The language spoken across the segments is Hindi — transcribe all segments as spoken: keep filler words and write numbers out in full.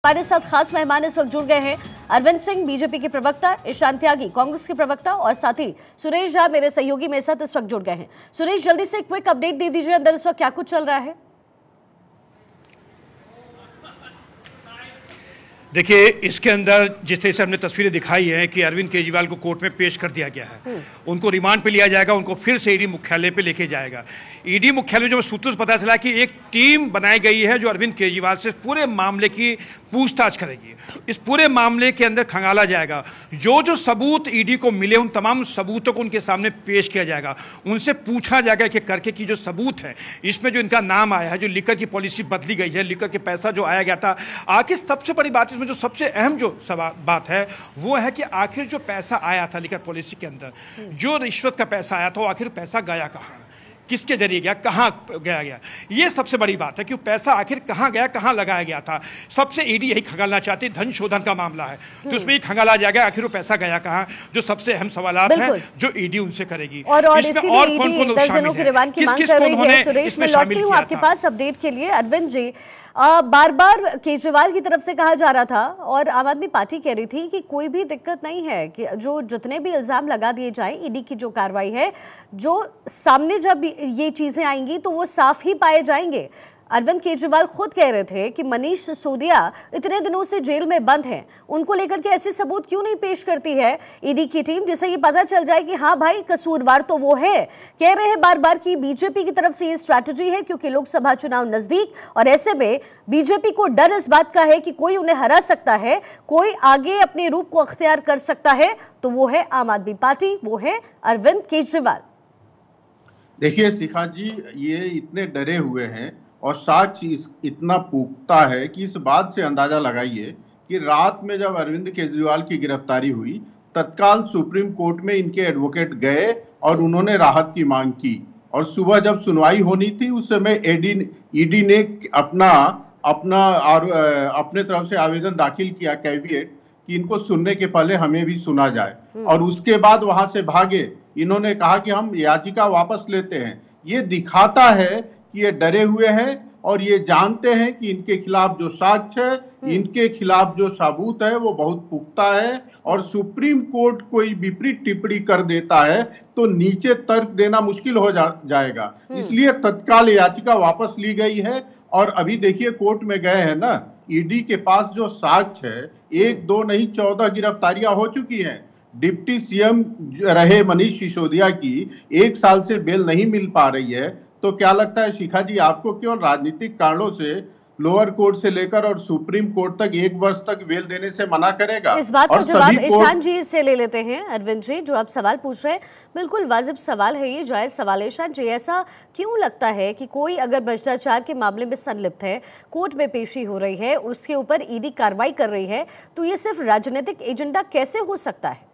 हमारे साथ खास मेहमान इस वक्त जुड़ गए हैं अरविंद सिंह बीजेपी के प्रवक्ता, ईशान त्यागी कांग्रेस के प्रवक्ता और साथ ही सुरेश झा मेरे सहयोगी मेरे साथ इस वक्त जुड़ गए हैं। सुरेश, जल्दी से क्विक अपडेट दे दीजिए, अंदर इस वक्त क्या कुछ चल रहा है? देखिए, इसके अंदर जिस तरह से हमने तस्वीरें दिखाई हैं कि अरविंद केजरीवाल को कोर्ट में पेश कर दिया गया है, उनको रिमांड पे लिया जाएगा, उनको फिर से ईडी मुख्यालय पे लेके जाएगा। ईडी मुख्यालय जो सूत्रों से पता चला कि एक टीम बनाई गई है जो अरविंद केजरीवाल से पूरे मामले की पूछताछ करेगी। इस पूरे मामले के अंदर खंगाला जाएगा, जो जो सबूत ईडी को मिले उन तमाम सबूतों को उनके सामने पेश किया जाएगा, उनसे पूछा जाएगा कि करके की जो सबूत है, इसमें जो इनका नाम आया है, जो लिकर की पॉलिसी बदली गई है, लिकर के पैसा जो आया गया था, आखिर सबसे बड़ी बात इसमें जो सबसे अहम जो सवाल बात है वो है कि आखिर जो पैसा आया था लिकर पॉलिसी के अंदर, जो रिश्वत का पैसा आया था, वो आखिर पैसा गया कहाँ, किसके जरिए गया, कहाँ गया गया, ये सबसे बड़ी बात है कि पैसा आखिर कहाँ गया, कहाँ लगाया गया था। सबसे ईडी यही खंगालना चाहती है, धन शोधन का मामला है तो उसमें ही खंगाला जाएगा आखिर वो पैसा गया कहाँ, जो सबसे अहम सवालात हैं जो ईडी उनसे करेगी। और, और इसमें और कौन कौन लोग शामिल हैं, किस किस को उन्होंने इसमें शामिल किया था। आपके पास अपडेट के लिए अरविंद जी, आ, बार बार केजरीवाल की तरफ से कहा जा रहा था और आम आदमी पार्टी कह रही थी कि कोई भी दिक्कत नहीं है कि जो जितने भी इल्जाम लगा दिए जाए, ईडी की जो कार्रवाई है, जो सामने जब ये चीजें आएंगी तो वो साफ ही पाए जाएंगे। अरविंद केजरीवाल खुद कह रहे थे कि मनीष सिसोदिया इतने दिनों से जेल में बंद हैं, उनको लेकर के ऐसे सबूत क्यों नहीं पेश करती है ईडी की टीम, जिससे ये पता चल जाए कि हाँ भाई कसूरवार तो वो है। कह रहे हैं बार बार कि बीजेपी की तरफ से ये स्ट्रैटेजी है क्योंकि लोकसभा चुनाव नजदीक और ऐसे में बीजेपी को डर इस बात का है कि कोई उन्हें हरा सकता है, कोई आगे अपने रूप को अख्तियार कर सकता है, तो वो है आम आदमी पार्टी, वो है अरविंद केजरीवाल। देखिए शिखा जी, ये इतने डरे हुए हैं और साक्ष्य इतना पुख्ता है कि इस बात से अंदाजा लगाइए कि रात में जब अरविंद केजरीवाल की गिरफ्तारी हुई, तत्काल सुप्रीम कोर्ट में इनके एडवोकेट गए और उन्होंने राहत की मांग की, और सुबह जब सुनवाई होनी थी उस समय ईडी ईडी ने अपना अपना और अपने तरफ से आवेदन दाखिल किया कैविएट कि इनको सुनने के पहले हमें भी सुना जाए, और उसके बाद वहां से भागे। इन्होंने कहा कि हम याचिका वापस लेते हैं। ये दिखाता है कि ये डरे हुए हैं और ये जानते हैं कि इनके खिलाफ जो साक्ष्य है, इनके खिलाफ जो सबूत है वो बहुत पुख्ता है, और सुप्रीम कोर्ट कोई विपरीत टिप्पणी कर देता है तो नीचे तर्क देना मुश्किल हो जा, जाएगा। इसलिए तत्काल याचिका वापस ली गई है, और अभी देखिए कोर्ट में गए हैं ना, ईडी के पास जो साक्ष्य है, एक दो नहीं चौदह गिरफ्तारियां हो चुकी हैं। डिप्टी सीएम रहे मनीष सिसोदिया की एक साल से बेल नहीं मिल पा रही है। तो क्या लगता है शिखा जी, आपको क्यों राजनीतिक कारणों से लोअर कोर्ट से लेकर और सुप्रीम कोर्ट तक एक वर्ष तक बेल देने से मना करेगा? इस बात का जवाब ईशान जी से ले लेते हैं। अरविंद जी, जो आप सवाल पूछ रहे हैं बिल्कुल वाजिब सवाल है, ये जायज सवाल है। ईशान जी, ऐसा क्यों लगता है कि कोई अगर भ्रष्टाचार के मामले में संलिप्त है, कोर्ट में पेशी हो रही है, उसके ऊपर ईडी कार्रवाई कर रही है, तो ये सिर्फ राजनीतिक एजेंडा कैसे हो सकता है?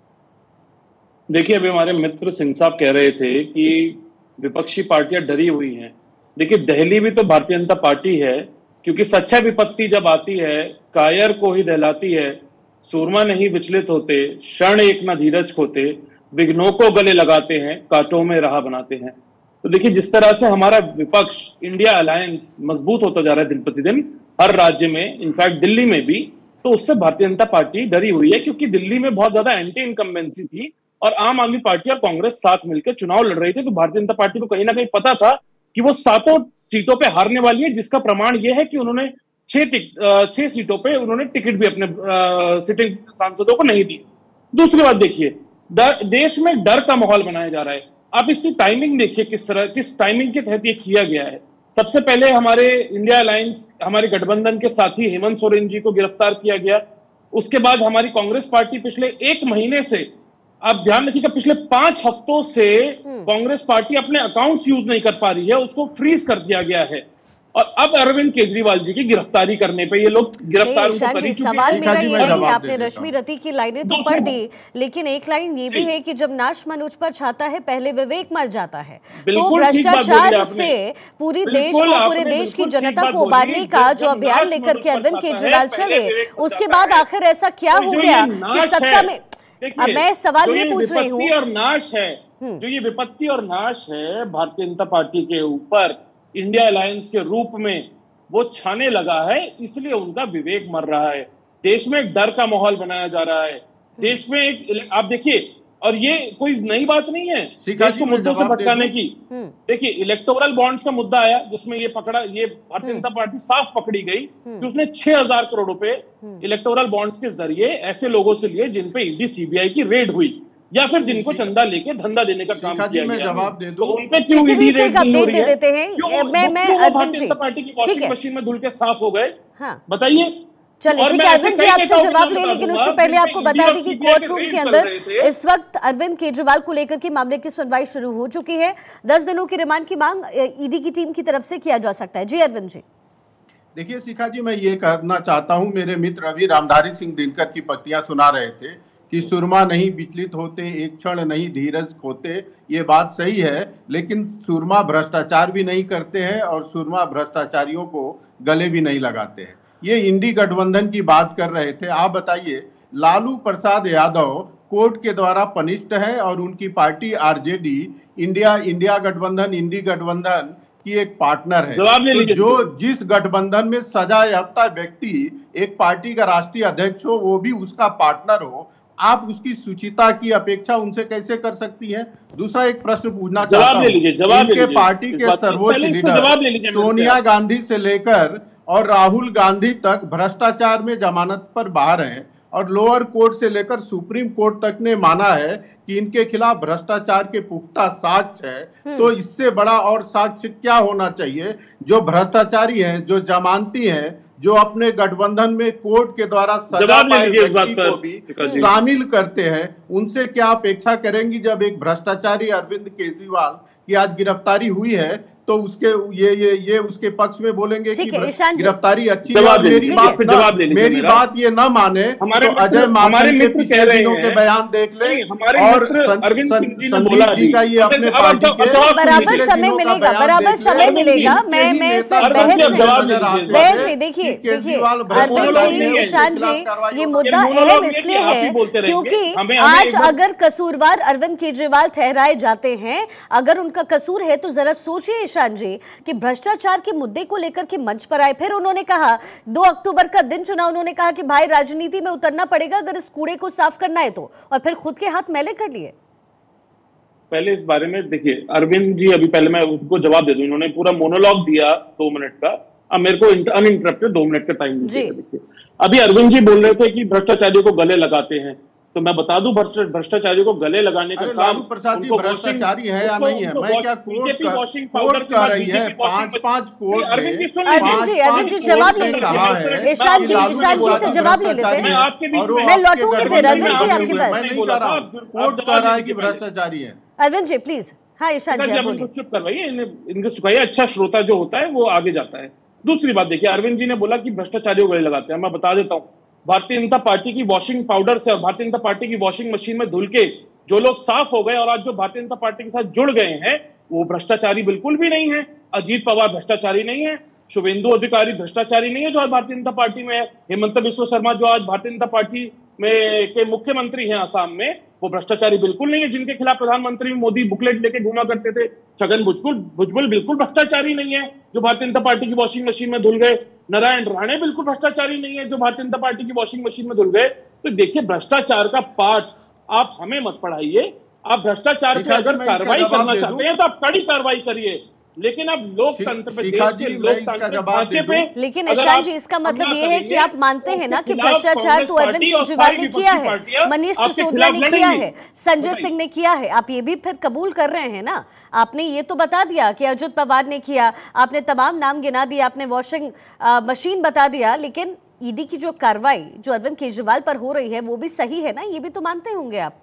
देखिए, अभी हमारे मित्र सिंह साहब कह रहे थे कि विपक्षी पार्टियां डरी हुई हैं। देखिए, दिल्ली भी तो भारतीय जनता पार्टी है, क्योंकि सच्चा विपत्ति जब आती है कायर को ही दहलाती है, सूरमा नहीं विचलित होते, क्षण एक न धीरज खोते, विघ्नों को गले लगाते हैं, कांटों में राह बनाते हैं। तो देखिए, जिस तरह से हमारा विपक्ष इंडिया अलायंस मजबूत होता जा रहा है दिन प्रतिदिन हर राज्य में, इनफैक्ट दिल्ली में भी, तो उससे भारतीय जनता पार्टी डरी हुई है, क्योंकि दिल्ली में बहुत ज्यादा एंटी इनकम्बेंसी थी और आम आदमी पार्टी और कांग्रेस साथ मिलकर चुनाव लड़ रही थी। तो भारतीय जनता पार्टी को कहीं ना कहीं पता था कि वो सातों सीटों पे हारने वाली है, जिसका प्रमाण ये है कि उन्होंने छह छह सीटों पे उन्होंने टिकट भी अपने सिटिंग सांसदों को नहीं दी। दूसरी बात देखिए, देश में डर का माहौल बनाया जा रहा है। आप इसकी टाइमिंग देखिए, किस तरह किस टाइमिंग के तहत ये किया गया है। सबसे पहले हमारे इंडिया अलायंस, हमारे गठबंधन के साथी हेमंत सोरेन जी को गिरफ्तार किया गया। उसके बाद हमारी कांग्रेस पार्टी पिछले एक महीने से, आप ध्यान रखिएगा, पिछले पांच हफ्तों से कांग्रेस पार्टी अपने अकाउंट्स यूज नहीं कर पा रही है, उसको फ्रीज कर दिया गया है। और अब अरविंद केजरीवाल जी की गिरफ्तारी करने पे ये लोग गिरफ्तार उनको कर चुके हैं। सवाल मेरा ये है कि आपने रश्मि रति की लाइनें तो पढ़ दी, लेकिन एक लाइन ये भी है कि जब नाश मनुज पर छाता है पहले विवेक मर जाता है। तो भ्रष्टाचार से पूरी देश को, पूरे देश की जनता को उबारने का जो अभियान लेकर के अरविंद केजरीवाल चले, उसके बाद आखिर ऐसा क्या हो गया कि सत्ता में, अब मैं सवाल ये पूछ रही हूँ, और नाश है जो ये विपत्ति और नाश है भारतीय जनता पार्टी के ऊपर इंडिया अलायंस के रूप में, वो छाने लगा है, इसलिए उनका विवेक मर रहा है। देश में एक डर का माहौल बनाया जा रहा है, देश में एक, आप देखिए, और ये कोई नई बात नहीं है देश को मुद्दों से भटकाने की। देखिए इलेक्टोरल बॉन्ड्स का मुद्दा आया, जिसमें ये पकड़ा, ये भारतीय जनता पार्टी साफ पकड़ी गई कि उसने छह हजार करोड़ रुपए इलेक्टोरल बॉन्ड्स के जरिए ऐसे लोगों से लिए जिन पे ईडी सीबीआई की रेड हुई, या फिर जिनको चंदा लेके धंधा देने का काम किया गया। जवाब दे दो, तो उन पे क्यों ईडी रेड नहीं हो रही है? देते हैं। मैं मैं भारतीय जनता पार्टी की वॉशिंग मशीन में धुल के साफ हो गए, बताइए। चलिए ठीक है, अरविंद जी आपसे जवाब ले, लेकिन उससे पहले आपको बता दी कि कोर्ट रूम के अंदर इस वक्त अरविंद केजरीवाल को लेकर के मामले की सुनवाई शुरू हो चुकी है। दस दिनों की रिमांड की मांग ईडी की टीम की तरफ से किया जा सकता है। जी अरविंद जी। देखिए शिखा जी, मैं ये कहना चाहता हूं, मेरे मित्र रवि रामधारी सिंह दिनकर की पंक्तियां सुना रहे थे कि सुरमा नहीं विचलित होते, एक क्षण नहीं धीरज खोते। ये बात सही है, लेकिन सुरमा भ्रष्टाचार भी नहीं करते हैं और सुरमा भ्रष्टाचारियों को गले भी नहीं लगाते हैं। ये इंडी गठबंधन की बात कर रहे थे, आप बताइए, लालू प्रसाद यादव कोर्ट के द्वारा पनिष्ड है और उनकी पार्टी आरजेडी इंडिया इंडिया गठबंधन इंडी गठबंधन की एक पार्टनर है। तो जो जिस गठबंधन में सजा याफ्ता व्यक्ति एक पार्टी का राष्ट्रीय अध्यक्ष हो, वो भी उसका पार्टनर हो, आप उसकी सुचिता की अपेक्षा उनसे कैसे कर सकती है? दूसरा एक प्रश्न पूछना चाहता हूँ, इनके पार्टी के सर्वोच्च लीडर सोनिया गांधी से लेकर और राहुल गांधी तक भ्रष्टाचार में जमानत पर बाहर हैं, और लोअर कोर्ट से लेकर सुप्रीम कोर्ट तक ने माना है कि इनके खिलाफ भ्रष्टाचार के पुख्ता साक्ष्य है। तो इससे बड़ा और साक्ष्य क्या होना चाहिए? जो भ्रष्टाचारी हैं, जो जमानती हैं, जो अपने गठबंधन में कोर्ट के द्वारा सजा पाए व्यक्ति को भी शामिल करते हैं, उनसे क्या अपेक्षा करेंगी? जब एक भ्रष्टाचारी अरविंद केजरीवाल की आज गिरफ्तारी हुई है, तो उसके ये ये ये उसके पक्ष में बोलेंगे कि गिरफ्तारी अच्छी है। मेरी बात न, मेरी बात ये न माने तो अजय माकन के पिछले दिनों के बयान देख ले, और संदीप जी का ये अपने पार्टी के बराबर समय मिलेगा, बराबर समय मिलेगा। मैं मैं बहस नहीं, देखिए देखिए अरविंद जी, ईशान जी, ये मुद्दा अहम इसलिए है क्योंकि आज अगर कसूरवार अरविंद केजरीवाल ठहराए जाते हैं, अगर उनका कसूर है, तो जरा सोचिए जी कि भ्रष्टाचार के मुद्दे को लेकर के मंच पर आए। फिर उन्होंने कहा दो अक्टूबर का दिन चुना, उन्होंने कहा कि भाई राजनीति में उतरना पड़ेगा अगर इस कूड़े को साफ करना है तो, और फिर खुद के हाथ मैले कर लिए। पहले इस बारे में देखिए अरविंद जी, अभी पहले मैं उनको जवाब दे दूं, इन्होंने पूरा मोनोलॉग दिया दो मिनट का, अब मेरे को अनइंटरप्टेड दो मिनट का टाइम दीजिए। देखिए अभी अरविंद जी बोल रहे थे कि भ्रष्टाचारियों को गले लगाते हैं, तो मैं बता दूं भ्रष्टाचारियों को गले लगाने का काम प्रसाद भ्रष्टाचारी है या नहीं है? मैं क्या कोर्ट कोर्ट कर रही है? पांच पांच कोर्ट अरविंद जी, अरविंद जी जवाब ले लीजिए, ईशान जी, ईशान जी से जवाब ले लेते हैं, मैं लौटूंगी फिर। अरविंद जी आपके पास कोर्ट कर रहा है कि भ्रष्टाचारी है। अरविंद जी प्लीज। हाँ ईशान जी आप बोलिए। चुप करवाइए, इनके सुखाइए, अच्छा श्रोता जो होता है वो आगे जाता है। दूसरी बात देखिए, अरविंद जी ने बोला कि भ्रष्टाचारियों को गले लगाते हैं, मैं बता देता हूँ, भारतीय जनता पार्टी की वॉशिंग पाउडर से और भारतीय जनता पार्टी की वॉशिंग मशीन में धुल के जो लोग साफ हो गए और आज जो भारतीय जनता पार्टी के साथ जुड़ गए हैं, वो भ्रष्टाचारी बिल्कुल भी नहीं है। अजीत पवार भ्रष्टाचारी नहीं है, शुभेंदु अधिकारी भ्रष्टाचारी नहीं है जो आज भारतीय जनता पार्टी में है, हेमंत बिस्वा शर्मा जो आज भारतीय जनता पार्टी में के मुख्यमंत्री हैं आसाम में, वो भ्रष्टाचारी बिल्कुल नहीं है। जिनके खिलाफ प्रधानमंत्री मोदी बुकलेट लेके घूमा करते थे, छगन भुजबल भुजबल बिल्कुल भ्रष्टाचारी नहीं है जो भारतीय जनता पार्टी की वॉशिंग मशीन में धुल गए। नारायण राणे बिल्कुल भ्रष्टाचारी नहीं है जो भारतीय जनता पार्टी की वॉशिंग मशीन में धुल गए। तो देखिए भ्रष्टाचार का पाठ आप हमें मत पढ़ाइए, आप भ्रष्टाचार की अगर कार्रवाई करना चाहते हैं तो आप कड़ी कार्रवाई करिए, लेकिन अब लोकतंत्र पे, देश के लोकतांत्रिक ढांचे पे। लेकिन ईशान जी इसका मतलब ये है कि आप मानते हैं ना कि भ्रष्टाचार तो अरविंद केजरीवाल ने किया है, मनीष सिसोदिया ने किया है, संजय सिंह ने किया है, आप ये भी फिर कबूल कर रहे हैं ना? आपने ये तो बता दिया कि अजित पवार ने किया, आपने तमाम नाम गिना दिया, आपने वॉशिंग मशीन बता दिया, लेकिन ईडी की जो कार्रवाई जो अरविंद केजरीवाल पर हो रही है वो भी सही है ना? ये भी तो मानते होंगे आप।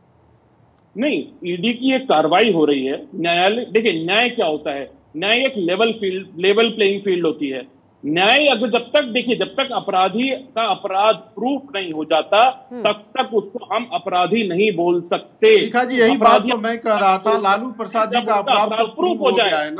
नहीं, ईडी की एक कार्रवाई हो रही है, न्यायालय, देखिए न्याय क्या होता है, न्याय एक level field level playing field होती है। न्याय अगर जब तक देखिए जब तक अपराधी का अपराध प्रूफ नहीं हो जाता तब तक उसको हम अपराधी नहीं बोल सकते। जी यही बात तो मैं कह रहा था, लालू प्रसाद जी का अपराध प्रूफ हो जाए ना,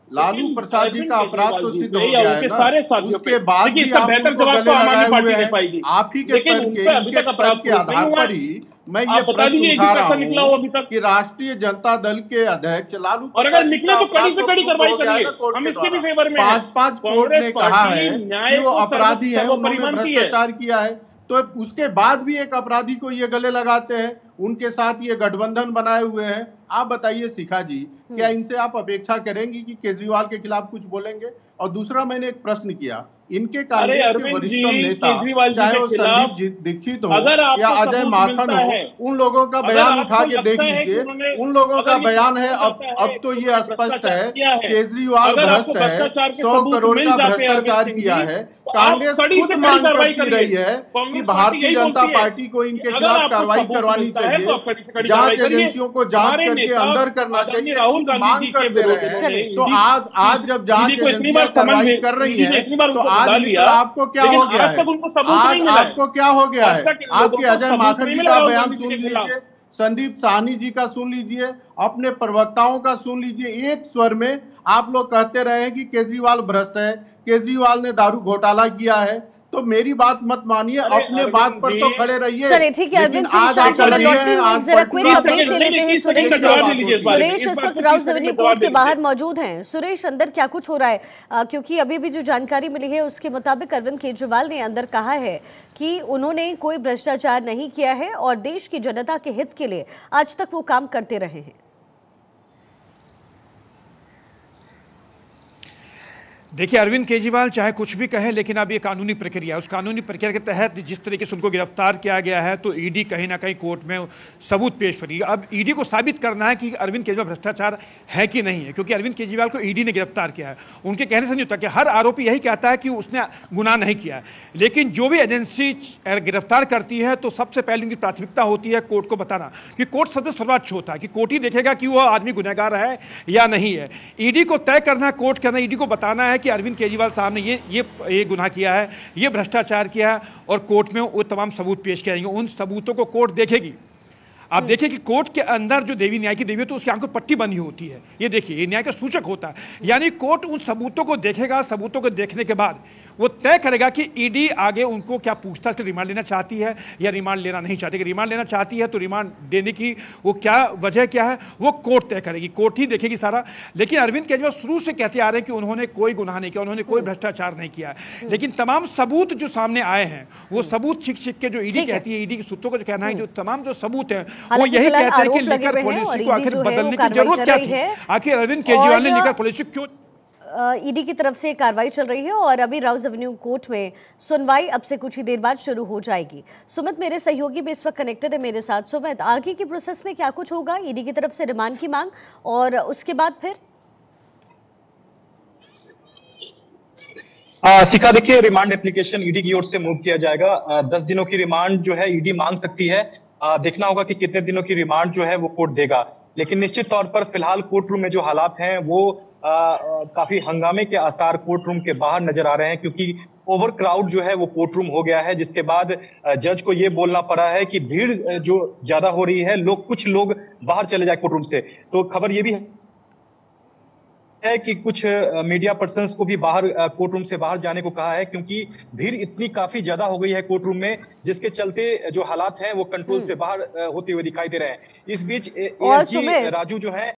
लालू प्रसाद जी का अपराध तो सिद्ध हो या गया है उनके ना, सारे साथियों पे। उसके बाद देखिए, भी इसका आप बेहतर उनको जवाब गले तो आम आदमी लगाए पार्टी हुए दे हैं। पाएगी। आप ही के लेकिन तर्क उन के पे अभी इनके तक अपराध तर्क के प्रूफ नहीं आधार हुआ पर है। ही मैं ये आप बता प्रश्न दीजिए, एक उठा भी रहा पैसा निकला हो अभी हूँ तक? कि राष्ट्रीय जनता दल के अध्यक्ष लालू और अगर प्रसाद जी निकले का तो कड़ी अपराध से तो कड़ी प्रूफ कार्रवाई हो गया है करिए, ना कोर्ट हम के इसके भी द्वारा। फेवर में हैं। पांच पांच कोर्ट कांग्रेस ने कहा पार्टी है न्याय कि वो को अपराधी है, उन्होंने सर्वोपरि मानती है। भ्रष्टाचार किया है, तो उसके बाद भी एक अपराधी को ये गले लगाते हैं, उनके साथ ये गठबंधन बनाए हुए हैं। आप बताइए शिखा जी, क्या इनसे आप अपेक्षा करेंगी कि केजरीवाल के खिलाफ कुछ बोलेंगे? और दूसरा मैंने एक प्रश्न किया, इनके अरे कांग्रेस के अरविंद जी, वरिष्ठतम नेता केजरीवाल जी चाहे के वो खिलाफ संदीप जी- दीक्षित हो अगर या आपको अजय सबूत माखन मिलता हो, है, उन लोगों का अगर बयान आपको उठा के देख लगता है कि लीजिए, उन्होंने- उन लोगों अगर का ये बयान है सबूत अब मिलता है अब तो कि ये उन्होंने स्पष्ट भ्रष्टाचार है किया है, केजरीवाल अगर आपको भ्रष्ट है, भ्रष्टाचार के सौ सबूत करोड़ मिल का जाते हैं अरविंद भ्रष्टाचार सिंह किया जी, है। तो आप कांग्रेस कड़ी खुद से कड़ी मांग कार्रवाई करती करिए। रही है कि कांग्रेस पार्टी भारतीय यही जनता बोलती है पार्टी को इनके कि अगर खिलाफ आपको कार्रवाई सबूत करवानी मिलता है तो चाहिए, आप कड़ी से कड़ी जांच कार्रवाई करिए। एजेंसियों को जांच हमारे करके नेता अंदर करना आदरणीय चाहिए, राहुल खुद गांधी मांग जी के करते विरोध रहे में हैं। तो ईडी आज आज जब जांच ईडी को इतनी एजेंसियां बार समन कार्रवाई भेज- कर रही ईडी ने हैं, इतनी बार तो उनको आज बुला मित्र लिया, आपको क्या लेकिन हो गया आज है? तक उनको सबूत आज नहीं मिला है। आपको क्या हो गया आज है? तक इन लोगों आपके को अजय सबूत माखन नहीं जी मिला का राहुल बयान गांधी जी सुन के खिलाफ। लीजिए, संदीप साहनी जी का सुन लीजिए, अपने प्रवक्ताओं का सुन लीजिए। एक स्वर में आप लोग कहते रहे हैं कि केजरीवाल भ्रष्ट है, केजरीवाल ने दारू घोटाला किया है, तो मेरी बात मत मानिए, अरे अपने अरविंद बात पर जी, तो खड़े रहिए। चलिए ठीक है लेकिन अरविंद सिंह आज शाह आप जी, मैं पलटिए लौटती हैं, हूँ, एक आज जरा पलटू क्विक आप अपडेट ले पलटिए। लेते हैं तीस सेकंड सुरेश का से। जवाब ले लीजिए इस बारे में। सुरेश इस इस बात वक्त पर राउत तीस सेकंड एवेन्यू में कोर्ट जवाब के दे बाहर दीजिए। मौजूद हैं। सुरेश, अंदर क्या कुछ हो रहा है? आ, क्योंकि अभी भी जो जानकारी मिली है उसके मुताबिक अरविंद केजरीवाल ने अंदर कहा है कि उन्होंने कोई भ्रष्टाचार नहीं किया है और देश की जनता के हित के लिए आज तक वो काम करते रहे हैं। देखिए, अरविंद केजरीवाल चाहे कुछ भी कहे, लेकिन अब ये कानूनी प्रक्रिया, उस कानूनी प्रक्रिया के तहत जिस तरीके से उनको गिरफ्तार किया गया है, तो ईडी कहीं ना कहीं कोर्ट में सबूत पेश करेगी। अब ईडी को साबित करना है कि अरविंद केजरीवाल भ्रष्टाचार है कि नहीं है, क्योंकि अरविंद केजरीवाल को ईडी ने गिरफ्तार किया है। उनके कहने से नहीं होता कि हर आरोपी यही कहता है कि उसने गुनाह नहीं किया है, लेकिन जो भी एजेंसी गिरफ्तार करती है तो सबसे पहले उनकी प्राथमिकता होती है कोर्ट को बताना, कि कोर्ट सबसे सर्वोच्च होता है, कि कोर्ट ही देखेगा कि वो आदमी गुनहगार है या नहीं है। ईडी को तय करना है, कोर्ट करना, ईडी को बताना है कि अरविंद केजरीवाल साहब ने ये ये ये गुनाह किया है, ये भ्रष्टाचार किया है, और कोर्ट में वो तमाम सबूत पेश किए जाएंगे। उन सबूतों को कोर्ट देखेगी। आप देखिए कि कोर्ट के अंदर जो देवी न्याय की देवी है, तो उसकी आंखों पर पट्टी बंधी होती है। ये देखिए, ये न्याय का सूचक होता है। यानी कोर्ट उन सबूतों को देखेगा, सबूतों को देखने के बाद वो तय करेगा कि ईडी आगे उनको क्या पूछताछ से रिमांड लेना चाहती है या रिमांड लेना नहीं चाहती। कि रिमांड लेना चाहती है तो रिमांड देने की वो क्या वजह क्या है, वो कोर्ट तय करेगी, कोर्ट ही देखेगी सारा। लेकिन अरविंद केजरीवाल शुरू से कहते आ रहे हैं कि उन्होंने कोई गुनाह नहीं किया, उन्होंने कोई भ्रष्टाचार नहीं किया है। लेकिन तमाम सबूत जो सामने आए हैं, वो सबूत छिक छिक के जो ईडी कहती है, ईडी के सूत्रों को जो कहना है, जो तमाम जो सबूत है वो यही कहते हैं कि लिकर पॉलिसी को आखिर बदलने की जरूरत क्या थी। आखिर अरविंद केजरीवाल ने लिकर पॉलिसी क्यों? ईडी की तरफ से कार्रवाई चल रही है और अभी राउज एवेन्यू कोर्ट में सुनवाई अब से कुछ ही देर बाद शुरू हो जाएगी। सुमित मेरे सहयोगी भी इस वक्त कनेक्टेड है मेरे साथ। सुमित, आगे की प्रोसेस में क्या कुछ होगा? ईडी की तरफ से रिमांड की मांग और उसके बाद फिर शिखा, देखिए, रिमांड एप्लीकेशन ईडी की ओर से मूव किया जाएगा। आ, दस दिनों की रिमांड जो है ईडी मांग सकती है। आ, देखना होगा कि कितने दिनों की रिमांड जो है वो कोर्ट देगा। लेकिन निश्चित तौर पर फिलहाल कोर्ट रूम में जो हालात हैं वो आ, आ, काफी हंगामे के आसार कोर्ट रूम के बाहर नजर आ रहे हैं, क्योंकि ओवर क्राउड जो है वो कोर्ट रूम हो गया है, जिसके बाद जज को ये बोलना पड़ा है कि भीड़ जो ज्यादा हो रही है, लोग कुछ लोग बाहर चले जाए कोर्ट रूम से। तो खबर ये भी है है कि कुछ मीडिया पर्संस को भी बाहर कोर्ट रूम से बाहर जाने को कहा है, क्योंकि भीड़ इतनी काफी ज्यादा हो गई है कोर्ट रूम में, जिसके चलते जो हालात हैं वो कंट्रोल से बाहर होते हुए दिखाई दे रहे हैं। इस बीच एएसजी राजू जो है